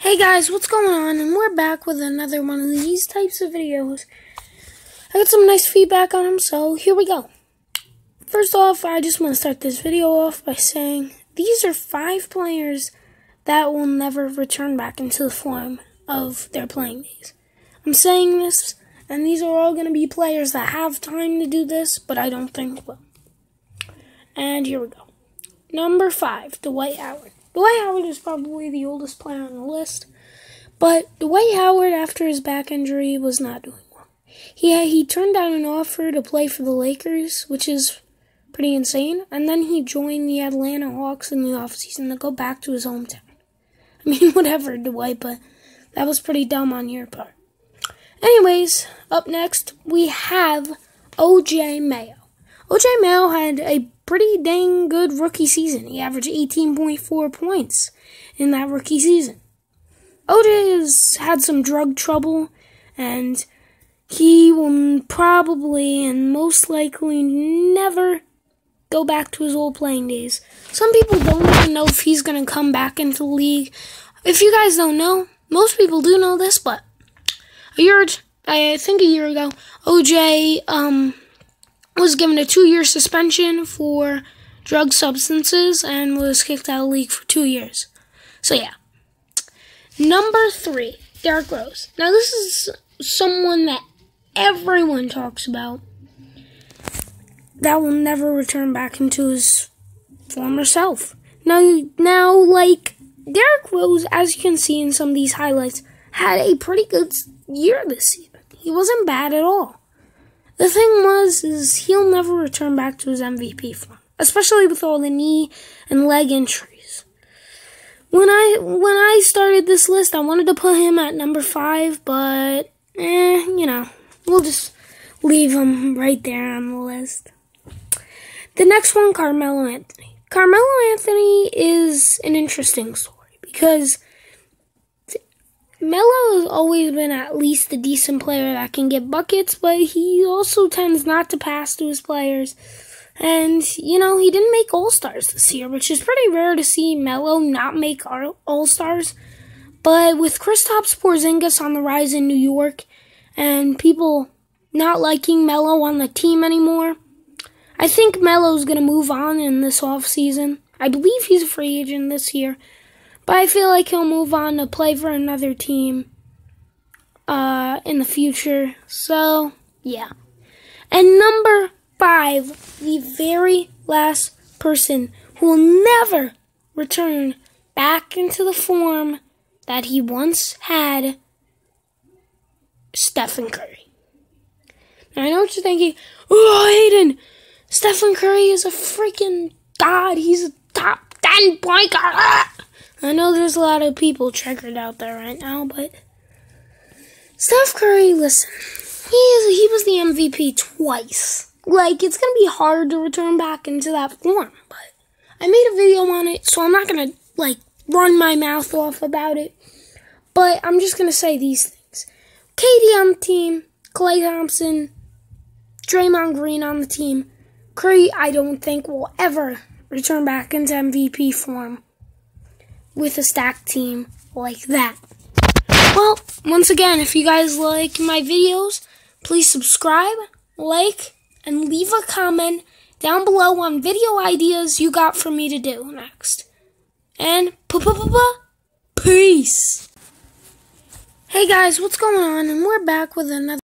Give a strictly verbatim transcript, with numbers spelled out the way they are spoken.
Hey guys, what's going on? And we're back with another one of these types of videos. I got some nice feedback on them, so here we go. First off, I just want to start this video off by saying these are five players that will never return back into the form of their playing days. I'm saying this, and these are all going to be players that have time to do this, but I don't think will. And here we go. Number five, Dwight Howard. Dwight Howard is probably the oldest player on the list, but Dwight Howard, after his back injury, was not doing well. He had, he turned down an offer to play for the Lakers, which is pretty insane, and then he joined the Atlanta Hawks in the offseason to go back to his hometown. I mean, whatever, Dwight, but that was pretty dumb on your part. Anyways, up next, we have O J Mayo. O J Mayo had a pretty dang good rookie season. He averaged eighteen point four points in that rookie season. O J has had some drug trouble, and he will probably and most likely never go back to his old playing days. Some people don't even know if he's going to come back into the league. If you guys don't know, most people do know this, but a year, I think a year ago, O J um, was given a two-year suspension for drug substances and was kicked out of the league for two years. So, yeah. Number three, Derrick Rose. Now, this is someone that everyone talks about that will never return back into his former self. Now, now, like, Derrick Rose, as you can see in some of these highlights, had a pretty good year this season. He wasn't bad at all. The thing was, is he'll never return back to his M V P form, especially with all the knee and leg injuries. When I when I started this list, I wanted to put him at number five, but eh, you know, we'll just leave him right there on the list. The next one, Carmelo Anthony. Carmelo Anthony is an interesting story because Melo has always been at least a decent player that can get buckets, but he also tends not to pass to his players. And, you know, he didn't make All-Stars this year, which is pretty rare to see Melo not make All-Stars. But with Kristaps Porzingis on the rise in New York and people not liking Melo on the team anymore, I think Melo's going to move on in this offseason. I believe he's a free agent this year. But I feel like he'll move on to play for another team uh, in the future. So, yeah. And number five, the very last person who will never return back into the form that he once had, Stephen Curry. Now, I know what you're thinking. Oh, Hayden, Stephen Curry is a freaking god. He's a top ten point guard. Ah! I know there's a lot of people triggered out there right now, but Steph Curry, listen, he is, he was the M V P twice. Like, it's going to be hard to return back into that form, but I made a video on it, so I'm not going to, like, run my mouth off about it, but I'm just going to say these things. K D on the team, Klay Thompson, Draymond Green on the team. Curry, I don't think, will ever return back into M V P form with a stacked team like that. Well, once again, if you guys like my videos, please subscribe, like, and leave a comment down below on video ideas you got for me to do next. And peace. Hey guys, what's going on? And we're back with another